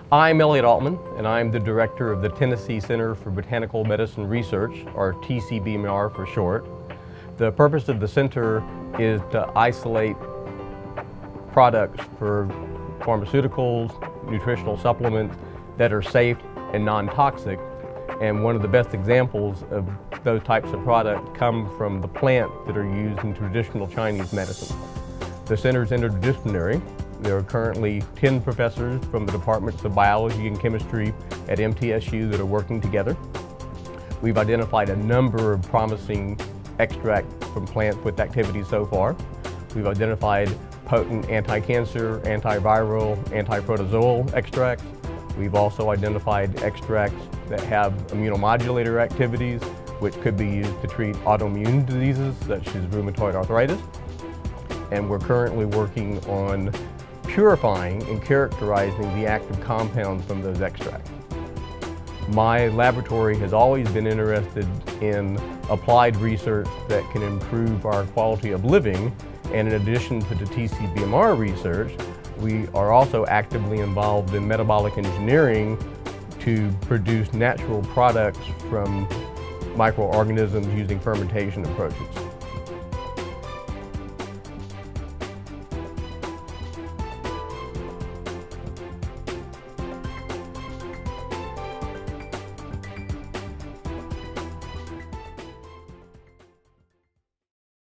I'm Elliot Altman, and I'm the director of the Tennessee Center for Botanical Medicine Research, or TCBMR for short. The purpose of the center is to isolate products for pharmaceuticals, nutritional supplements that are safe and non-toxic. And one of the best examples of those types of products come from the plants that are used in traditional Chinese medicine. The center is interdisciplinary. There are currently 10 professors from the departments of biology and chemistry at MTSU that are working together. We've identified a number of promising extracts from plants with activity so far. We've identified potent anti-cancer, antiviral, antiprotozoal extracts. We've also identified extracts that have immunomodulator activities, which could be used to treat autoimmune diseases such as rheumatoid arthritis. And we're currently working on purifying and characterizing the active compounds from those extracts. My laboratory has always been interested in applied research that can improve our quality of living, and in addition to the TCBMR research, we are also actively involved in metabolic engineering to produce natural products from microorganisms using fermentation approaches.